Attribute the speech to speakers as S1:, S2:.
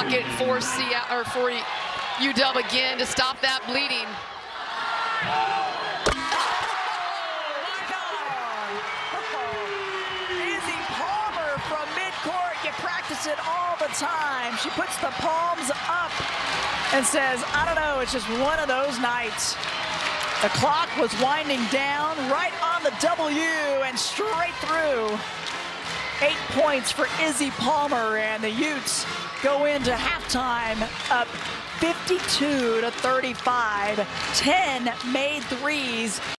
S1: bucket for UW again to stop that bleeding.
S2: Izzy Palmer from midcourt. You practice it all the time. She puts the palms up and says, I don't know, it's just one of those nights. The clock was winding down right on the W and straight through. 8 points for Izzy Palmer, and the Utes go into halftime up 52-35. 10 made threes.